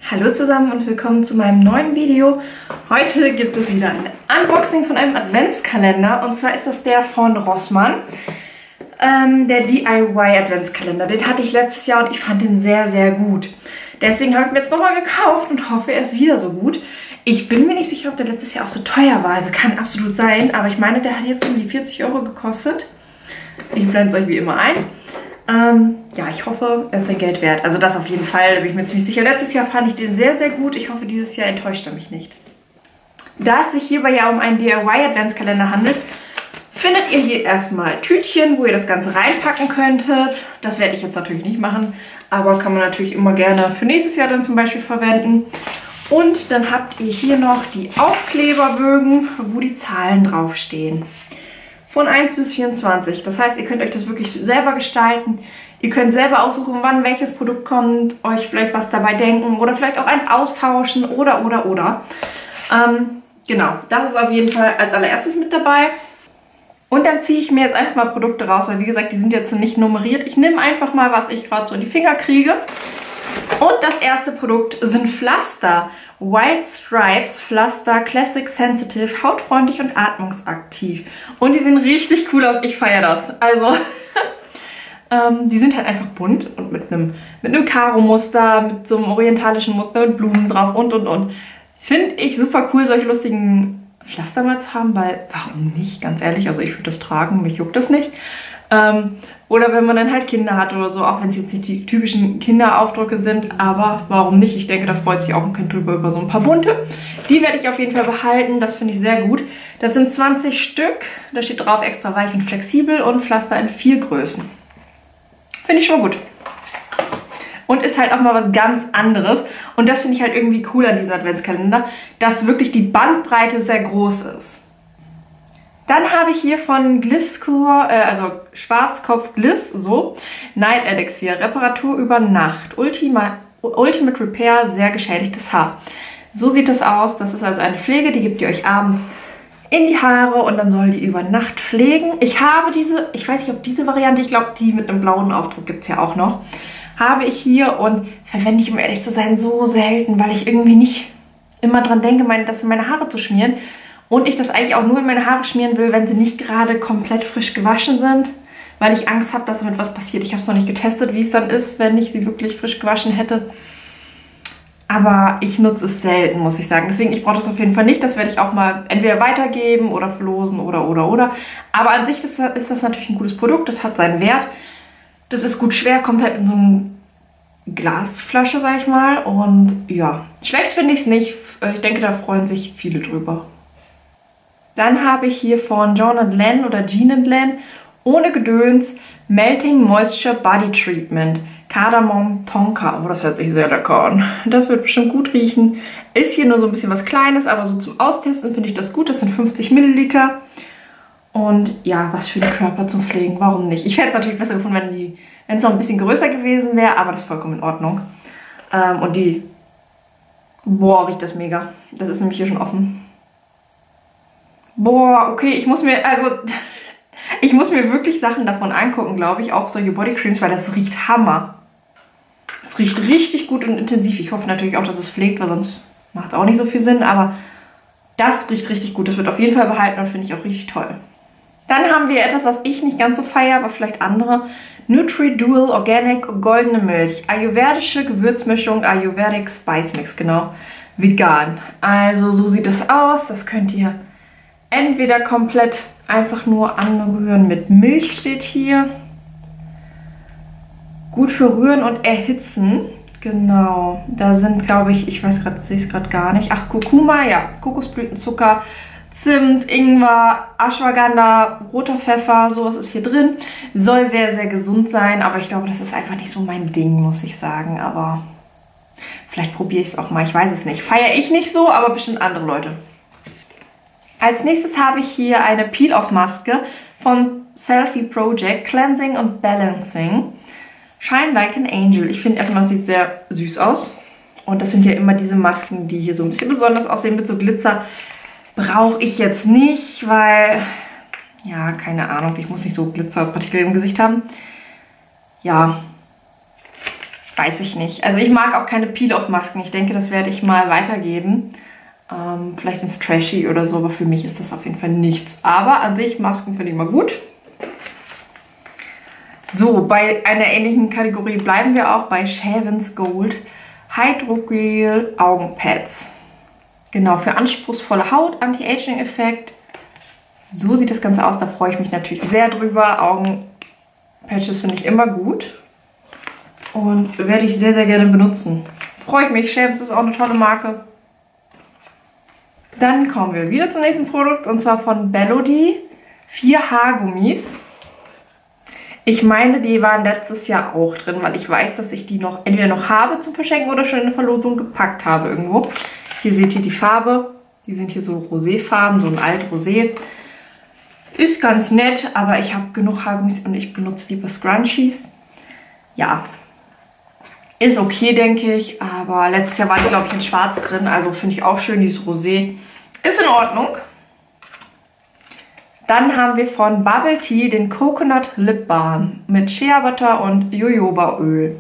Hallo zusammen und willkommen zu meinem neuen Video. Heute gibt es wieder ein Unboxing von einem Adventskalender und zwar ist das der von Rossmann, der DIY Adventskalender. Den hatte ich letztes Jahr und ich fand den sehr, sehr gut. Deswegen habe ich mir jetzt nochmal gekauft und hoffe, er ist wieder so gut. Ich bin mir nicht sicher, ob der letztes Jahr auch so teuer war, also kann absolut sein, aber ich meine, der hat jetzt um die 40 € gekostet. Ich blende es euch wie immer ein. Ja, ich hoffe, er ist sein Geld wert. Also das auf jeden Fall, da bin ich mir ziemlich sicher. Letztes Jahr fand ich den sehr, sehr gut. Ich hoffe, dieses Jahr enttäuscht er mich nicht. Da es sich hierbei ja um einen DIY-Adventskalender handelt, findet ihr hier erstmal Tütchen, wo ihr das Ganze reinpacken könntet. Das werde ich jetzt natürlich nicht machen, aber kann man natürlich immer gerne für nächstes Jahr dann zum Beispiel verwenden. Und dann habt ihr hier noch die Aufkleberbögen, wo die Zahlen draufstehen. Von 1 bis 24. Das heißt, ihr könnt euch das wirklich selber gestalten. Ihr könnt selber aussuchen, wann welches Produkt kommt, euch vielleicht was dabei denken oder vielleicht auch eins austauschen oder. Genau, das ist auf jeden Fall als allererstes mit dabei. Und dann ziehe ich mir jetzt einfach mal Produkte raus, weil wie gesagt, die sind jetzt nicht nummeriert. Ich nehme einfach mal, was ich gerade so in die Finger kriege. Und das erste Produkt sind Pflaster. Wild Stripes Pflaster Classic Sensitive, hautfreundlich und atmungsaktiv. Und die sehen richtig cool aus. Ich feiere das. Also, die sind halt einfach bunt und mit einem Karo-Muster, mit so einem orientalischen Muster, mit Blumen drauf und. Finde ich super cool, solche lustigen Pflaster mal zu haben, weil warum nicht? Ganz ehrlich, also ich würde das tragen, mich juckt das nicht. Oder wenn man dann halt Kinder hat oder so, auch wenn es jetzt nicht die typischen Kinderaufdrücke sind, aber warum nicht? Ich denke, da freut sich auch ein Kind drüber über so ein paar bunte. Die werde ich auf jeden Fall behalten, das finde ich sehr gut. Das sind 20 Stück, da steht drauf extra weich und flexibel und Pflaster in 4 Größen. Finde ich schon gut. Und ist halt auch mal was ganz anderes. Und das finde ich halt irgendwie cool an diesem Adventskalender, dass wirklich die Bandbreite sehr groß ist. Dann habe ich hier von Gliscor, also Schwarzkopf Gliss, so, Night Elixir, Reparatur über Nacht, Ultimate Repair, sehr geschädigtes Haar. So sieht das aus, das ist also eine Pflege, die gebt ihr euch abends in die Haare und dann soll die über Nacht pflegen. Ich habe diese, ich weiß nicht, ob diese Variante, ich glaube, die mit einem blauen Aufdruck gibt es ja auch noch, habe ich hier und verwende ich, um ehrlich zu sein, so selten, weil ich irgendwie nicht immer dran denke, das in meine Haare zu schmieren. Und ich das eigentlich auch nur in meine Haare schmieren will, wenn sie nicht gerade komplett frisch gewaschen sind, weil ich Angst habe, dass damit was passiert. Ich habe es noch nicht getestet, wie es dann ist, wenn ich sie wirklich frisch gewaschen hätte. Aber ich nutze es selten, muss ich sagen. Deswegen, ich brauche das auf jeden Fall nicht. Das werde ich auch mal entweder weitergeben oder verlosen oder. Aber an sich ist das natürlich ein gutes Produkt. Das hat seinen Wert. Das ist gut schwer, kommt halt in so eine Glasflasche, sag ich mal. Und ja, schlecht finde ich es nicht. Ich denke, da freuen sich viele drüber. Dann habe ich hier von John & Len oder Jean & Len ohne Gedöns Melting Moisture Body Treatment Kardamom Tonka. Oh, das hört sich sehr lecker an. Das wird bestimmt gut riechen. Ist hier nur so ein bisschen was Kleines, aber so zum Austesten finde ich das gut. Das sind 50 Milliliter. Und ja, was für den Körper zum Pflegen, warum nicht? Ich hätte es natürlich besser gefunden, wenn es noch ein bisschen größer gewesen wäre, aber das ist vollkommen in Ordnung. Und boah, riecht das mega. Das ist nämlich hier schon offen. Boah, okay, ich muss mir wirklich Sachen davon angucken, glaube ich, auch solche Bodycreams, weil das riecht Hammer. Es riecht richtig gut und intensiv. Ich hoffe natürlich auch, dass es pflegt, weil sonst macht es auch nicht so viel Sinn, aber das riecht richtig gut. Das wird auf jeden Fall behalten und finde ich auch richtig toll. Dann haben wir etwas, was ich nicht ganz so feiere, aber vielleicht andere. Nutri-Dual Organic Goldene Milch. Ayurvedische Gewürzmischung, Ayurvedic Spice Mix, genau. Vegan. Also so sieht das aus. Das könnt ihr entweder komplett einfach nur anrühren mit Milch, steht hier. Gut für Rühren und Erhitzen. Genau. Da sind, glaube ich, ich weiß gerade, sehe es gerade gar nicht. Ach, Kurkuma, ja. Kokosblütenzucker, Zimt, Ingwer, Ashwagandha, roter Pfeffer, sowas ist hier drin. Soll sehr, sehr gesund sein, aber ich glaube, das ist einfach nicht so mein Ding, muss ich sagen. Aber vielleicht probiere ich es auch mal, ich weiß es nicht. Feiere ich nicht so, aber bestimmt andere Leute. Als nächstes habe ich hier eine Peel-Off-Maske von Selfie Project, Cleansing und Balancing. Shine Like an Angel. Ich finde erstmal, das sieht sehr süß aus. Und das sind ja immer diese Masken, die hier so ein bisschen besonders aussehen mit so Glitzer. Brauche ich jetzt nicht, weil, ja, keine Ahnung, ich muss nicht so Glitzerpartikel im Gesicht haben. Ja, weiß ich nicht. Also ich mag auch keine Peel-Off-Masken. Ich denke, das werde ich mal weitergeben. Vielleicht ins Trashy oder so, aber für mich ist das auf jeden Fall nichts. Aber an sich, Masken finde ich immer gut. So, bei einer ähnlichen Kategorie bleiben wir auch bei Shavens Gold Hydrogel Augenpads. Genau, für anspruchsvolle Haut, Anti-Aging-Effekt. So sieht das Ganze aus, da freue ich mich natürlich sehr drüber. Augenpatches finde ich immer gut und werde ich sehr, sehr gerne benutzen. Freue ich mich, Shavens ist auch eine tolle Marke. Dann kommen wir wieder zum nächsten Produkt und zwar von Bellody 4 Haargummis. Ich meine, die waren letztes Jahr auch drin, weil ich weiß, dass ich die noch entweder noch habe zum Verschenken oder schon in der Verlosung gepackt habe irgendwo. Hier seht ihr die Farbe. Die sind hier so Roséfarben, so ein Alt-Rosé. Ist ganz nett, aber ich habe genug Haargummis und ich benutze lieber Scrunchies. Ja, ist okay, denke ich, aber letztes Jahr war die, glaube ich, in schwarz drin, also finde ich auch schön, dieses Rosé. Ist in Ordnung. Dann haben wir von Bubble Tea den Coconut Lip Balm mit Shea Butter und Jojobaöl.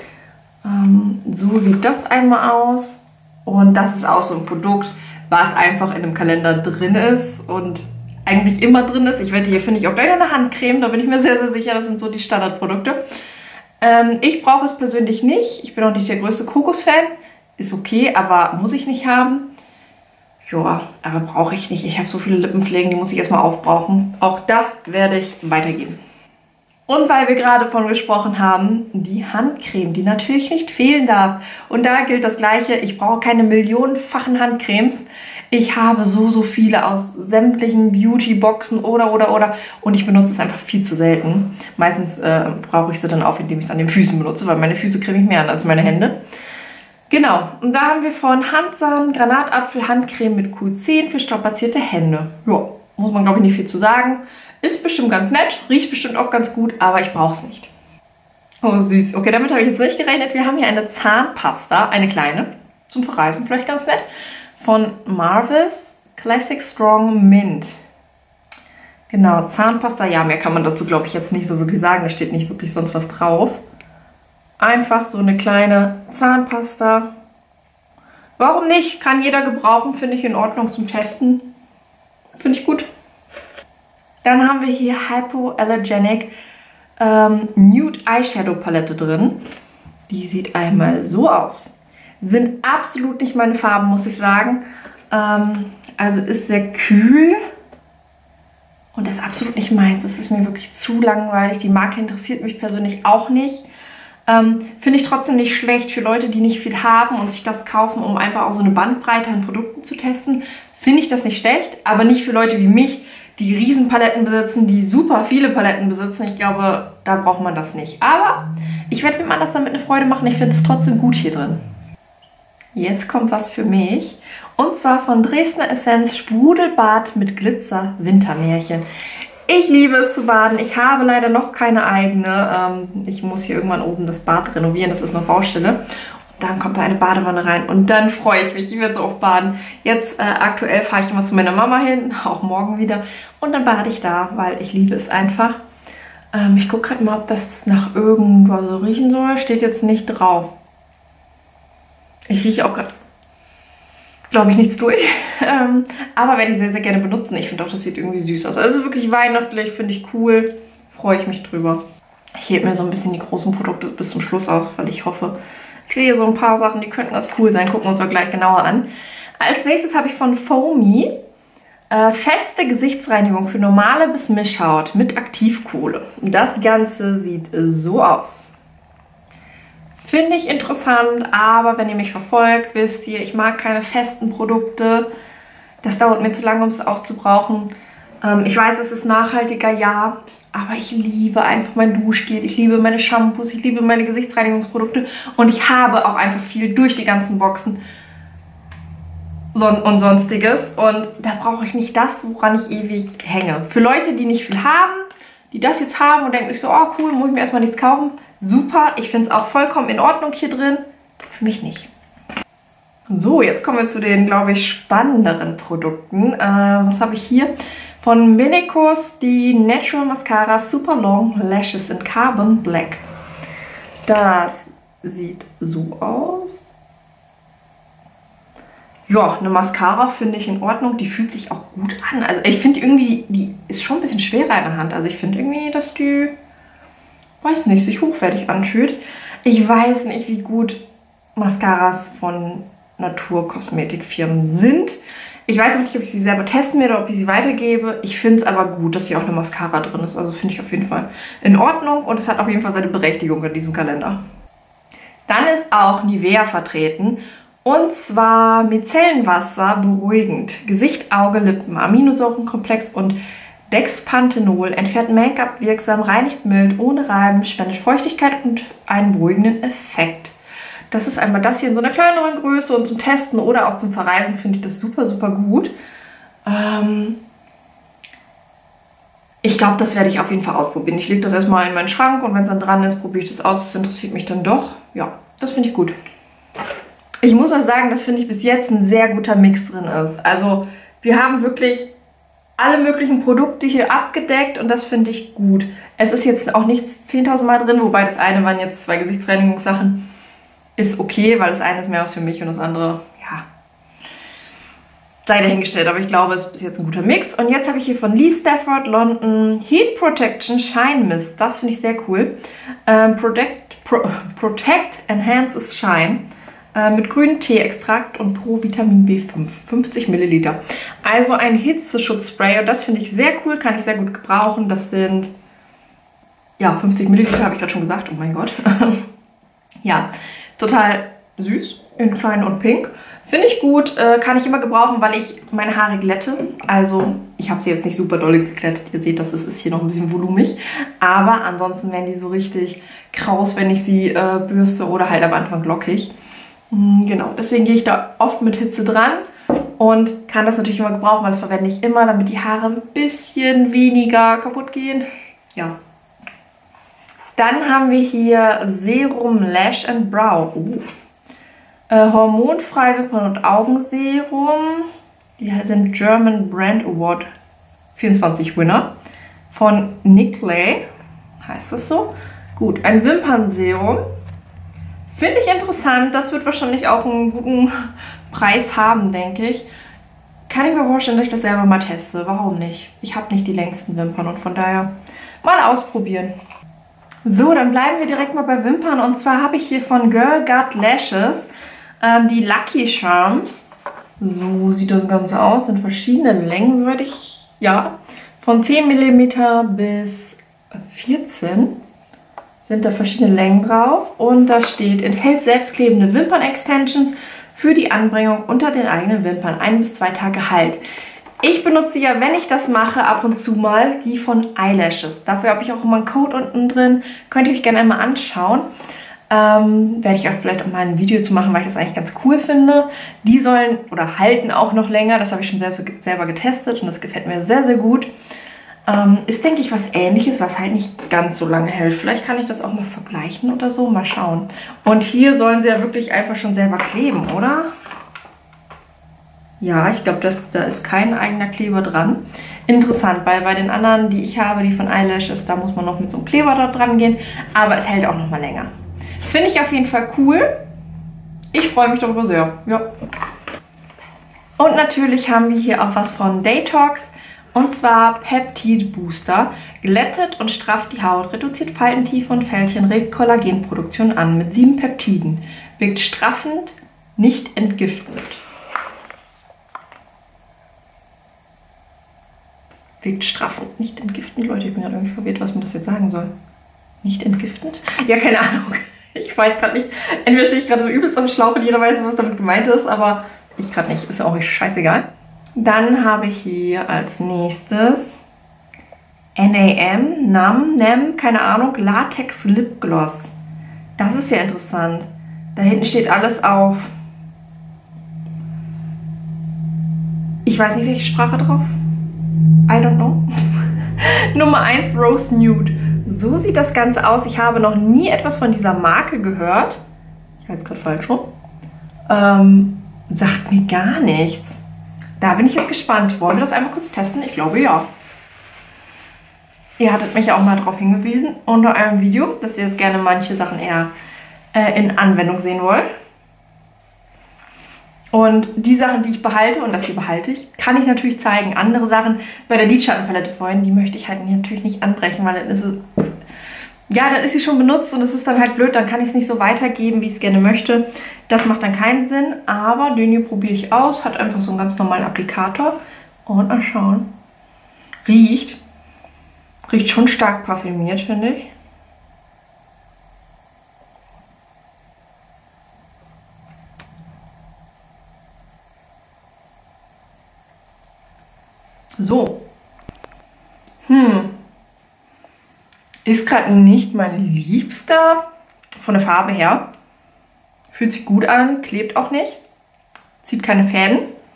So sieht das einmal aus. Und das ist auch so ein Produkt, was einfach in einem Kalender drin ist und eigentlich immer drin ist. Ich wette, hier finde ich auch gleich eine Handcreme, da bin ich mir sehr, sehr sicher, das sind so die Standardprodukte. Ich brauche es persönlich nicht. Ich bin auch nicht der größte Kokos-Fan. Ist okay, aber muss ich nicht haben. Ja, aber brauche ich nicht. Ich habe so viele Lippenpflegen, die muss ich erstmal aufbrauchen. Auch das werde ich weitergeben. Und weil wir gerade von gesprochen haben, die Handcreme, die natürlich nicht fehlen darf. Und da gilt das Gleiche. Ich brauche keine millionenfachen Handcremes. Ich habe so viele aus sämtlichen Beauty-Boxen oder. Und ich benutze es einfach viel zu selten. Meistens brauche ich sie dann auf, indem ich es an den Füßen benutze, weil meine Füße creme ich mehr an als meine Hände. Genau, und da haben wir von Hansan Granatapfel Handcreme mit Q10 für strapazierte Hände. Ja, muss man glaube ich nicht viel zu sagen. Ist bestimmt ganz nett, riecht bestimmt auch ganz gut, aber ich brauche es nicht. Oh süß, okay, damit habe ich jetzt nicht gerechnet. Wir haben hier eine Zahnpasta, eine kleine, zum Verreisen vielleicht ganz nett. Von Marvis Classic Strong Mint. Genau, Zahnpasta, ja, mehr kann man dazu, glaube ich, jetzt nicht so wirklich sagen. Da steht nicht wirklich sonst was drauf. Einfach so eine kleine Zahnpasta. Warum nicht? Kann jeder gebrauchen, finde ich in Ordnung zum Testen. Finde ich gut. Dann haben wir hier Hypoallergenic Nude Eyeshadow Palette drin. Die sieht einmal so aus. Sind absolut nicht meine Farben, muss ich sagen. Also ist sehr kühl. Und ist absolut nicht meins. Es ist mir wirklich zu langweilig. Die Marke interessiert mich persönlich auch nicht. Finde ich trotzdem nicht schlecht für Leute, die nicht viel haben und sich das kaufen, um einfach auch so eine Bandbreite an Produkten zu testen. Finde ich das nicht schlecht, aber nicht für Leute wie mich, die Riesenpaletten besitzen, die super viele Paletten besitzen. Ich glaube, da braucht man das nicht. Aber ich werde mir das damit eine Freude machen. Ich finde es trotzdem gut hier drin. Jetzt kommt was für mich. Und zwar von Dresdner Essenz Sprudelbad mit Glitzer Wintermärchen. Ich liebe es zu baden. Ich habe leider noch keine eigene. Ich muss hier irgendwann oben das Bad renovieren. Das ist noch Baustelle. Und dann kommt da eine Badewanne rein. Und dann freue ich mich. Ich werde so oft baden. Jetzt aktuell fahre ich immer zu meiner Mama hin. Auch morgen wieder. Und dann bade ich da, weil ich liebe es einfach. Ich gucke gerade mal, ob das nach irgendwas so riechen soll. Steht jetzt nicht drauf. Ich rieche auch gerade, glaube ich, nichts durch. Aber werde ich sehr, sehr gerne benutzen. Ich finde auch, das sieht irgendwie süß aus. Also es ist wirklich weihnachtlich, finde ich cool. Freue ich mich drüber. Ich hebe mir so ein bisschen die großen Produkte bis zum Schluss auf, weil ich hoffe, ich sehe so ein paar Sachen, die könnten ganz cool sein. Gucken wir uns mal gleich genauer an. Als nächstes habe ich von Foamy feste Gesichtsreinigung für normale bis Mischhaut mit Aktivkohle. Das Ganze sieht so aus. Finde ich interessant, aber wenn ihr mich verfolgt, wisst ihr, ich mag keine festen Produkte. Das dauert mir zu lange, um es aufzubrauchen. Ich weiß, es ist nachhaltiger, ja, aber ich liebe einfach mein Duschgel, ich liebe meine Shampoos, ich liebe meine Gesichtsreinigungsprodukte und ich habe auch einfach viel durch die ganzen Boxen und sonstiges. Und da brauche ich nicht das, woran ich ewig hänge. Für Leute, die nicht viel haben, die das jetzt haben und denken sich so, oh cool, muss ich mir erstmal nichts kaufen. Super, ich finde es auch vollkommen in Ordnung hier drin. Für mich nicht. So, jetzt kommen wir zu den, glaube ich, spannenderen Produkten. Was habe ich hier? Von Menekos die Natural Mascara Super Long Lashes in Carbon Black. Das sieht so aus. Ja, eine Mascara finde ich in Ordnung. Die fühlt sich auch gut an. Also ich finde irgendwie, die ist schon ein bisschen schwerer in der Hand. Also ich finde irgendwie, dass die, weiß nicht, sich hochwertig anfühlt. Ich weiß nicht, wie gut Mascaras von Naturkosmetikfirmen sind. Ich weiß auch nicht, ob ich sie selber testen werde oder ob ich sie weitergebe. Ich finde es aber gut, dass hier auch eine Mascara drin ist. Also finde ich auf jeden Fall in Ordnung. Und es hat auf jeden Fall seine Berechtigung in diesem Kalender. Dann ist auch Nivea vertreten. Und zwar Micellenwasser beruhigend. Gesicht, Auge, Lippen, Aminosäurenkomplex und Dexpanthenol entfernt Make-up wirksam, reinigt mild, ohne Reiben, spendet Feuchtigkeit und einen beruhigenden Effekt. Das ist einmal das hier in so einer kleineren Größe und zum Testen oder auch zum Verreisen finde ich das super, super gut. Ich glaube, das werde ich auf jeden Fall ausprobieren. Ich lege das erstmal in meinen Schrank und wenn es dann dran ist, probiere ich das aus. Das interessiert mich dann doch. Ja, das finde ich gut. Ich muss auch sagen, dass, finde ich, bis jetzt ein sehr guter Mix drin ist. Also wir haben wirklich alle möglichen Produkte hier abgedeckt und das finde ich gut. Es ist jetzt auch nichts 10.000 Mal drin, wobei das eine waren jetzt 2 Gesichtsreinigungssachen. Ist okay, weil das eine ist mehr was für mich und das andere, ja, sei dahingestellt. Aber ich glaube, es ist bis jetzt ein guter Mix. Und jetzt habe ich hier von Lee Stafford London Heat Protection Shine Mist. Das finde ich sehr cool. Protect Enhances Shine. Mit grünem Tee-Extrakt und Pro-Vitamin B5, 50 Milliliter. Also ein Hitzeschutzspray und das finde ich sehr cool, kann ich sehr gut gebrauchen. Das sind, ja, 50 Milliliter, habe ich gerade schon gesagt, oh mein Gott. Ja, total süß, in klein und pink. Finde ich gut, kann ich immer gebrauchen, weil ich meine Haare glätte. Also ich habe sie jetzt nicht super doll geglättet. Ihr seht, das ist hier noch ein bisschen volumig. Aber ansonsten werden die so richtig kraus, wenn ich sie bürste oder halt am Anfang lockig. Genau, deswegen gehe ich da oft mit Hitze dran und kann das natürlich immer gebrauchen, weil das verwende ich immer, damit die Haare ein bisschen weniger kaputt gehen. Ja. Dann haben wir hier Serum Lash and Brow. Hormonfrei Wimpern- und Augenserum. Die sind German Brand Award 24 Winner von Nicklay. Heißt das so? Gut, ein Wimpernserum. Finde ich interessant. Das wird wahrscheinlich auch einen guten Preis haben, denke ich. Kann ich mir vorstellen, dass ich das selber mal teste. Warum nicht? Ich habe nicht die längsten Wimpern und von daher mal ausprobieren. So, dann bleiben wir direkt mal bei Wimpern. Und zwar habe ich hier von Girl Gut Lashes die Lucky Charms. So sieht das Ganze aus. In verschiedenen Längen, soweit ich, ja, von 10 mm bis 14 sind da verschiedene Längen drauf. Und da steht, enthält selbstklebende Wimpern-Extensions für die Anbringung unter den eigenen Wimpern. 1 bis 2 Tage Halt. Ich benutze ja, wenn ich das mache, ab und zu mal die von Eyelashes. Dafür habe ich auch immer einen Code unten drin. Könnt ihr euch gerne einmal anschauen. Werde ich auch vielleicht auch mal ein Video zu machen, weil ich das eigentlich ganz cool finde. Die sollen oder halten auch noch länger. Das habe ich schon selber getestet und das gefällt mir sehr, sehr gut. Ist, denke ich, was Ähnliches, was halt nicht ganz so lange hält. Vielleicht kann ich das auch mal vergleichen oder so. Mal schauen. Und hier sollen sie ja wirklich einfach schon selber kleben, oder? Ja, ich glaube, da ist kein eigener Kleber dran. Interessant, weil bei den anderen, die ich habe, die von Eyelashes, da muss man noch mit so einem Kleber da dran gehen. Aber es hält auch noch mal länger. Finde ich auf jeden Fall cool. Ich freue mich darüber sehr. Ja. Und natürlich haben wir hier auch was von Detox. Und zwar Peptid Booster. Glättet und strafft die Haut, reduziert Faltentiefe und Fältchen, regt Kollagenproduktion an mit 7 Peptiden. Wirkt straffend, nicht entgiftend. Wirkt straffend, nicht entgiftend. Leute, ich bin gerade irgendwie verwirrt, was man das jetzt sagen soll. Nicht entgiftend? Ja, keine Ahnung. Ich weiß gerade nicht. Entweder stehe ich gerade so übelst am Schlauch und jeder weiß, was damit gemeint ist, aber ich gerade nicht. Ist ja auch scheißegal. Dann habe ich hier als nächstes NAM, keine Ahnung, Latex Lipgloss. Das ist ja interessant. Da hinten steht alles auf. Ich weiß nicht, welche Sprache drauf. I don't know. Nummer 1 Rose Nude. So sieht das Ganze aus. Ich habe noch nie etwas von dieser Marke gehört. Ich halte es gerade falsch rum. Sagt mir gar nichts. Da bin ich jetzt gespannt. Wollen wir das einmal kurz testen? Ich glaube ja. Ihr hattet mich auch mal darauf hingewiesen unter einem Video, dass ihr es gerne manche Sachen eher in Anwendung sehen wollt. Und die Sachen, die ich behalte, und das hier behalte ich, kann ich natürlich zeigen. Andere Sachen bei der Lidschattenpalette vorhin, die möchte ich halt natürlich nicht anbrechen, weil dann ist es, ja, dann ist sie schon benutzt und es ist dann halt blöd, dann kann ich es nicht so weitergeben, wie ich es gerne möchte. Das macht dann keinen Sinn, aber den hier probiere ich aus, hat einfach so einen ganz normalen Applikator. Und mal schauen. Riecht schon stark parfümiert, finde ich. So. Ist gerade nicht mein Liebster von der Farbe her. Fühlt sich gut an, klebt auch nicht. Zieht keine Fäden.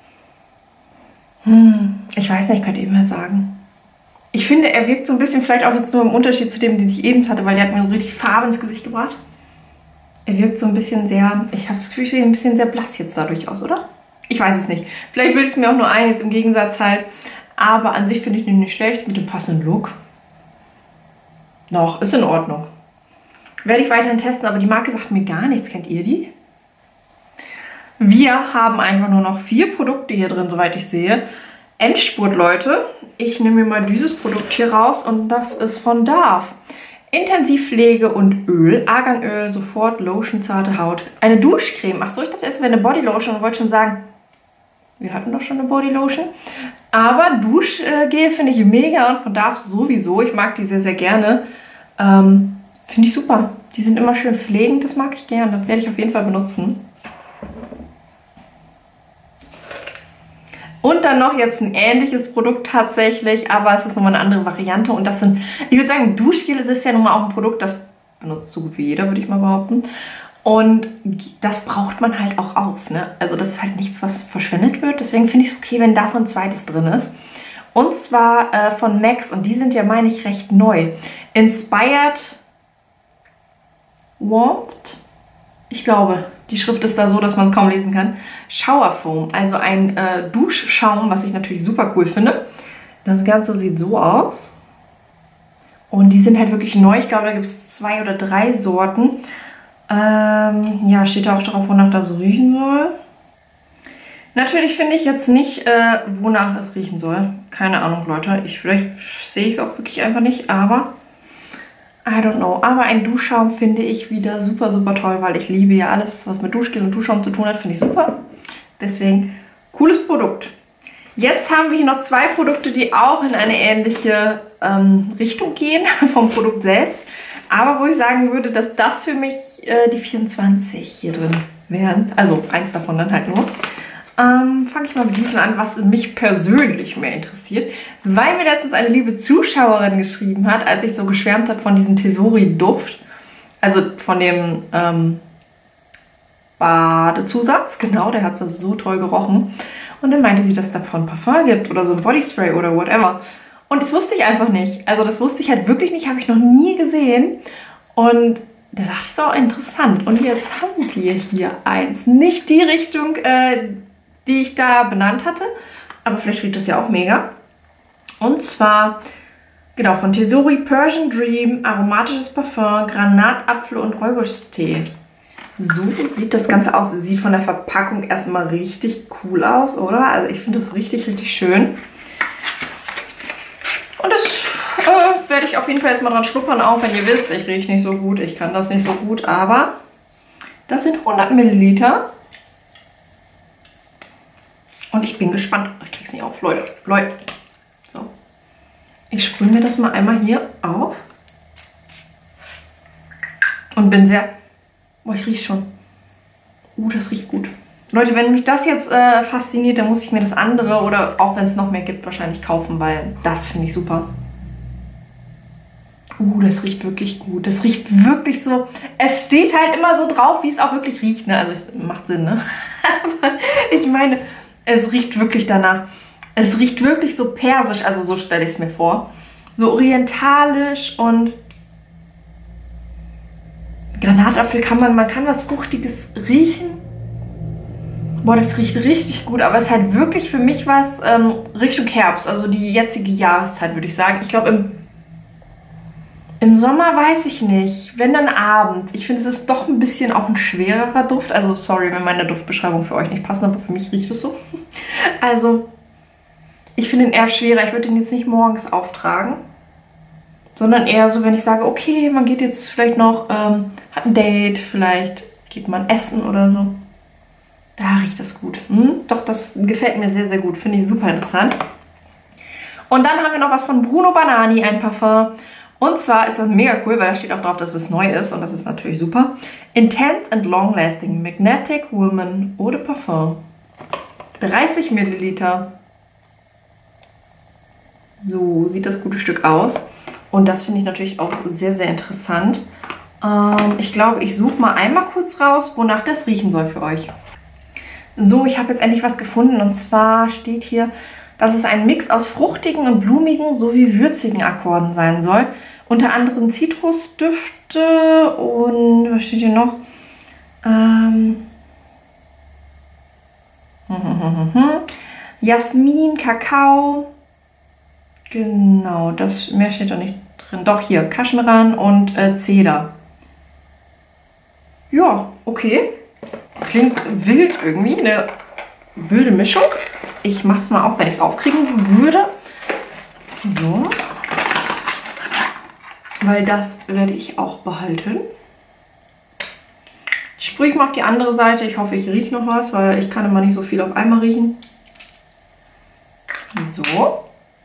Ich weiß nicht, könnt ihr mal sagen. Ich finde, er wirkt so ein bisschen, vielleicht auch jetzt nur im Unterschied zu dem, den ich eben hatte, weil der hat mir so richtig Farbe ins Gesicht gebracht. Er wirkt so ein bisschen sehr, ich habe das Gefühl, ich sehe ein bisschen sehr blass jetzt dadurch aus, oder? Ich weiß es nicht. Vielleicht bildet es mir auch nur ein, jetzt im Gegensatz halt. Aber an sich finde ich den nicht schlecht, mit dem passenden Look. Noch, ist in Ordnung. Werde ich weiterhin testen, aber die Marke sagt mir gar nichts. Kennt ihr die? Wir haben einfach nur noch 4 Produkte hier drin, soweit ich sehe. Endspurt, Leute. Ich nehme mir mal dieses Produkt hier raus und das ist von Dove. Intensivpflege und Öl, Arganöl, sofort Lotion, zarte Haut. Eine Duschcreme. Achso, ich dachte, es wäre eine Bodylotion und wollte schon sagen, wir hatten doch schon eine Bodylotion. Aber Duschgel finde ich mega und von Dove sowieso. Ich mag die sehr, sehr gerne. Finde ich super. Die sind immer schön pflegend, das mag ich gerne. Das werde ich auf jeden Fall benutzen. Und dann noch jetzt ein ähnliches Produkt tatsächlich, aber es ist nochmal eine andere Variante. Und das sind, ich würde sagen, Duschgel ist ja nun mal auch ein Produkt, das benutzt so gut wie jeder, würde ich mal behaupten. Und das braucht man halt auch auf, ne? Also das ist halt nichts, was verschwendet wird. Deswegen finde ich es okay, wenn davon ein zweites drin ist. Und zwar von Max. Und die sind ja, meine ich, recht neu. Inspired Warmth. Ich glaube, die Schrift ist da so, dass man es kaum lesen kann. Shower Foam, also ein Duschschaum, was ich natürlich super cool finde. Das Ganze sieht so aus. Und die sind halt wirklich neu. Ich glaube, da gibt es 2 oder 3 Sorten. Ja, steht da auch drauf, wonach das riechen soll. Natürlich finde ich jetzt nicht, wonach es riechen soll. Keine Ahnung, Leute. Vielleicht sehe ich es auch wirklich einfach nicht, aber I don't know. Aber ein Duschschaum finde ich wieder super, super toll, weil ich liebe ja alles, was mit Duschgel und Duschschaum zu tun hat, finde ich super. Deswegen, cooles Produkt. Jetzt haben wir hier noch 2 Produkte, die auch in eine ähnliche Richtung gehen vom Produkt selbst. Aber wo ich sagen würde, dass das für mich die 24 hier drin wären. Also eins davon dann halt nur. Fange ich mal mit diesem an, was mich persönlich mehr interessiert. Weil mir letztens eine liebe Zuschauerin geschrieben hat, als ich so geschwärmt habe von diesem Tesori-Duft. Also von dem Badezusatz. Genau, der hat so toll gerochen. Und dann meinte sie, dass es davon Parfum gibt oder so ein Bodyspray oder whatever. Und das wusste ich einfach nicht. Also das wusste ich halt wirklich nicht, habe ich noch nie gesehen. Und da dachte ich so, interessant. Und jetzt haben wir hier eins. Nicht die Richtung, die ich da benannt hatte. Aber vielleicht riecht das ja auch mega. Und zwar, genau, von Tesori Persian Dream, aromatisches Parfum, Granatapfel und Räubuschstee. So sieht das Ganze aus. Sieht von der Verpackung erstmal richtig cool aus, oder? Also ich finde das richtig, richtig schön. Und das werde ich auf jeden Fall jetzt mal dran schnuppern, auch wenn ihr wisst, ich rieche nicht so gut, ich kann das nicht so gut, aber das sind 100 Milliliter. Und ich bin gespannt. Ich krieg's nicht auf, Leute. So. Ich sprühe mir das mal einmal hier auf. Und bin sehr... Boah, ich rieche schon. Das riecht gut. Leute, wenn mich das jetzt fasziniert, dann muss ich mir das andere oder auch wenn es noch mehr gibt, wahrscheinlich kaufen, weil das finde ich super. Das riecht wirklich gut. Das riecht wirklich so... Es steht halt immer so drauf, wie es auch wirklich riecht, ne? Also es macht Sinn, ne? Aber ich meine, es riecht wirklich danach. Es riecht wirklich so persisch, also so stelle ich es mir vor. So orientalisch und... Granatapfel man kann was Fruchtiges riechen. Boah, das riecht richtig gut, aber es ist halt wirklich für mich was Richtung Herbst, also die jetzige Jahreszeit, würde ich sagen. Ich glaube, im Im Sommer weiß ich nicht. Wenn dann abends. Ich finde, es ist doch ein bisschen auch ein schwererer Duft. Also sorry, wenn meine Duftbeschreibung für euch nicht passt, aber für mich riecht es so. Also, ich finde ihn eher schwerer. Ich würde ihn jetzt nicht morgens auftragen. Sondern eher so, wenn ich sage, okay, man geht jetzt vielleicht noch, hat ein Date, vielleicht geht man essen oder so. Da riecht das gut. Doch, das gefällt mir sehr, sehr gut. Finde ich super interessant. Und dann haben wir noch was von Bruno Banani, ein Parfum. Und zwar ist das mega cool, weil da steht auch drauf, dass es neu ist. Und das ist natürlich super. Intense and Long Lasting Magnetic Woman Eau de Parfum. 30 Milliliter. So sieht das gute Stück aus. Und das finde ich natürlich auch sehr, sehr interessant. Ich glaube, ich suche mal einmal kurz raus, wonach das riechen soll für euch. So, ich habe jetzt endlich was gefunden. Und zwar steht hier, dass es ein Mix aus fruchtigen und blumigen sowie würzigen Akkorden sein soll. Unter anderem Zitrusdüfte und was steht hier noch? Jasmin, Kakao. Genau, das mehr steht da nicht drin. Doch, hier, Kaschmiran und Zeder. Ja, okay. Klingt wild irgendwie, eine wilde Mischung. Ich mache es mal auf, wenn ich es aufkriegen würde. So. Weil das werde ich auch behalten. Ich sprühe ich mal auf die andere Seite. Ich hoffe, ich rieche noch was, weil ich kann immer nicht so viel auf einmal riechen. So.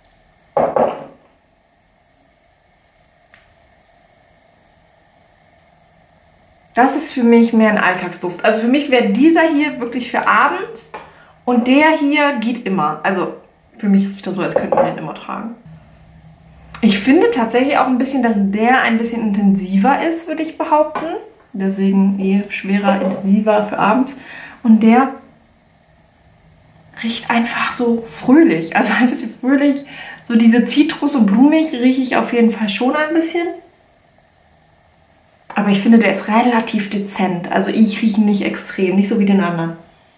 Das ist für mich mehr ein Alltagsduft. Also für mich wäre dieser hier wirklich für abends und der hier geht immer. Also für mich riecht das so, als könnte man den immer tragen. Ich finde tatsächlich auch ein bisschen, dass der ein bisschen intensiver ist, würde ich behaupten. Deswegen schwerer, intensiver für abends. Und der riecht einfach so fröhlich. Also ein bisschen fröhlich. So diese Zitrus und blumig rieche ich auf jeden Fall schon ein bisschen. Aber ich finde, der ist relativ dezent. Also ich rieche ihn nicht extrem, nicht so wie den anderen.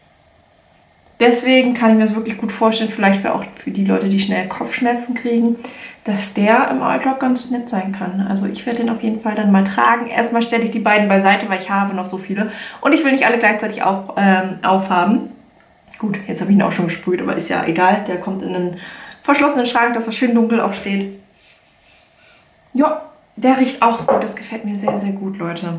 Deswegen kann ich mir das wirklich gut vorstellen, vielleicht auch für die Leute, die schnell Kopfschmerzen kriegen, dass der im Alltag ganz nett sein kann. Also ich werde den auf jeden Fall dann mal tragen. Erstmal stelle ich die beiden beiseite, weil ich habe noch so viele. Und ich will nicht alle gleichzeitig aufhaben. Gut, jetzt habe ich ihn auch schon gesprüht, aber ist ja egal. Der kommt in einen verschlossenen Schrank, dass er schön dunkel auch steht. Ja, der riecht auch gut. Das gefällt mir sehr, sehr gut, Leute.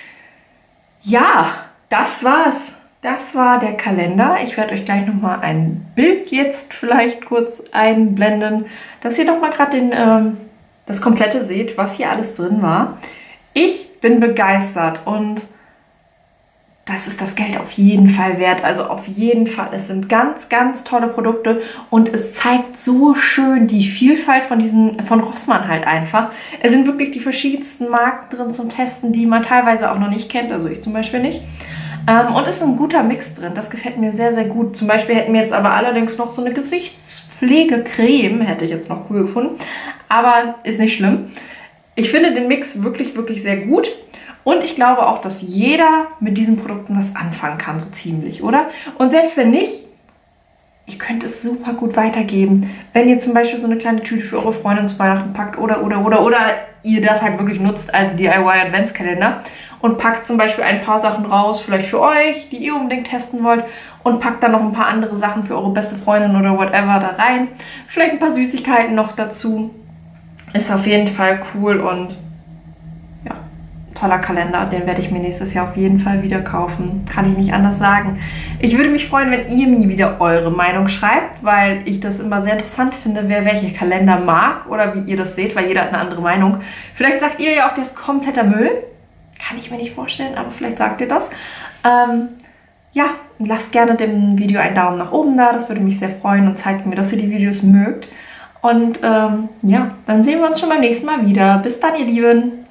Ja, das war's. Das war der Kalender. Ich werde euch gleich nochmal ein Bild jetzt vielleicht kurz einblenden, dass ihr nochmal gerade das Komplette seht, was hier alles drin war. Ich bin begeistert und das ist das Geld auf jeden Fall wert. Also auf jeden Fall. Es sind ganz, ganz tolle Produkte und es zeigt so schön die Vielfalt von Rossmann halt einfach. Es sind wirklich die verschiedensten Marken drin zum Testen, die man teilweise auch noch nicht kennt. Also ich zum Beispiel nicht. Und es ist ein guter Mix drin. Das gefällt mir sehr, sehr gut. Zum Beispiel hätten wir jetzt aber allerdings noch so eine Gesichtspflegecreme. Hätte ich jetzt noch cool gefunden. Aber ist nicht schlimm. Ich finde den Mix wirklich, wirklich sehr gut. Und ich glaube auch, dass jeder mit diesen Produkten was anfangen kann, so ziemlich, oder? Und selbst wenn nicht, ihr könnt es super gut weitergeben. Wenn ihr zum Beispiel so eine kleine Tüte für eure Freundin zu Weihnachten packt oder ihr das halt wirklich nutzt als DIY-Adventskalender und packt zum Beispiel ein paar Sachen raus, vielleicht für euch, die ihr unbedingt testen wollt und packt dann noch ein paar andere Sachen für eure beste Freundin oder whatever da rein. Vielleicht ein paar Süßigkeiten noch dazu. Ist auf jeden Fall cool und ja, toller Kalender. Den werde ich mir nächstes Jahr auf jeden Fall wieder kaufen. Kann ich nicht anders sagen. Ich würde mich freuen, wenn ihr mir wieder eure Meinung schreibt, weil ich das immer sehr interessant finde, wer welche Kalender mag oder wie ihr das seht, weil jeder hat eine andere Meinung. Vielleicht sagt ihr ja auch, der ist kompletter Müll. Kann ich mir nicht vorstellen, aber vielleicht sagt ihr das. Ja, lasst gerne dem Video einen Daumen nach oben da. Das würde mich sehr freuen und zeigt mir, dass ihr die Videos mögt. Und ja, dann sehen wir uns schon beim nächsten Mal wieder. Bis dann, ihr Lieben!